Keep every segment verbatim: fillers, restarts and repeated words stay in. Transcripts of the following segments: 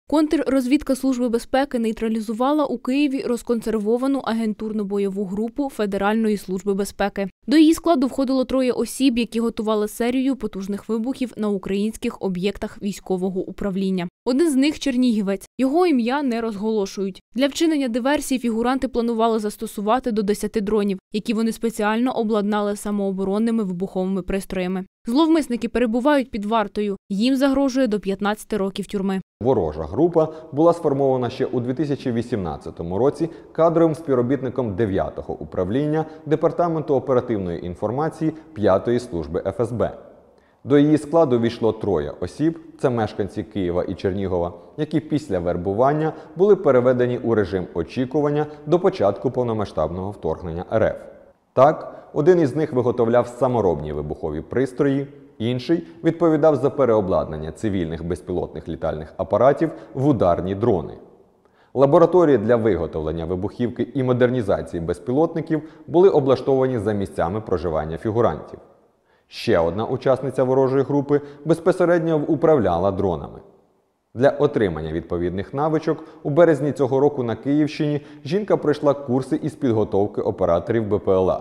Контррозвідка Служби безпеки нейтралізувала у Києві розконсервовану агентурно-бойову групу Федеральної служби безпеки. До її складу входило троє осіб, які готували серію потужних вибухів на українських об'єктах військового управління. Один з них – чернігівець. Його ім'я не розголошують. Для вчинення диверсій фігуранти планували застосувати до десяти дронів, які вони спеціально обладнали самооборонними вибуховими пристроями. Зловмисники перебувають під вартою. Їм загрожує до п'ятнадцяти років тюрми. Ворожа група була сформована ще у дві тисячі вісімнадцятому році кадровим співробітником дев'ятого управління Департаменту оперативної інформації п'ятої служби еф ес бе. До її складу війшло троє осіб – це мешканці Києва і Чернігова, які після вербування були переведені у режим очікування до початку повномасштабного вторгнення ер еф. Так, один із них виготовляв саморобні вибухові пристрої, інший відповідав за переобладнання цивільних безпілотних літальних апаратів в ударні дрони. Лабораторії для виготовлення вибухівки і модернізації безпілотників були облаштовані за місцями проживання фігурантів. Ще одна учасниця ворожої групи безпосередньо управляла дронами. Для отримання відповідних навичок у березні цього року на Київщині жінка пройшла курси із підготовки операторів бе пе ел а.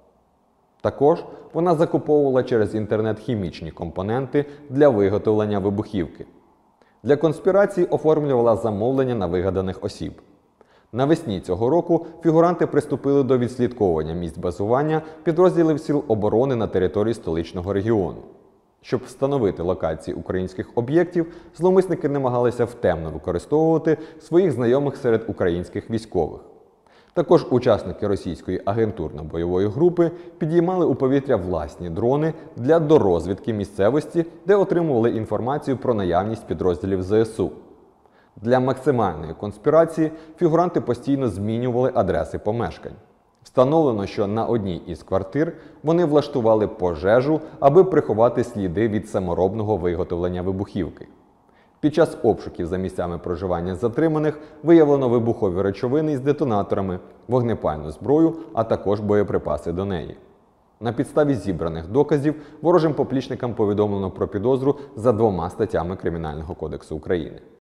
Також вона закуповувала через інтернет хімічні компоненти для виготовлення вибухівки. Для конспірації оформлювала замовлення на вигаданих осіб. Навесні цього року фігуранти приступили до відслідковування місць базування підрозділів сил оборони на території столичного регіону. Щоб встановити локації українських об'єктів, зловмисники намагалися втемно використовувати своїх знайомих серед українських військових. Також учасники російської агентурно-бойової групи підіймали у повітря власні дрони для дорозвідки місцевості, де отримували інформацію про наявність підрозділів зе ес у. Для максимальної конспірації фігуранти постійно змінювали адреси помешкань. Встановлено, що на одній із квартир вони влаштували пожежу, аби приховати сліди від саморобного виготовлення вибухівки. Під час обшуків за місцями проживання затриманих виявлено вибухові речовини із детонаторами, вогнепальну зброю, а також боєприпаси до неї. На підставі зібраних доказів ворожим поплічникам повідомлено про підозру за двома статтями Кримінального кодексу України.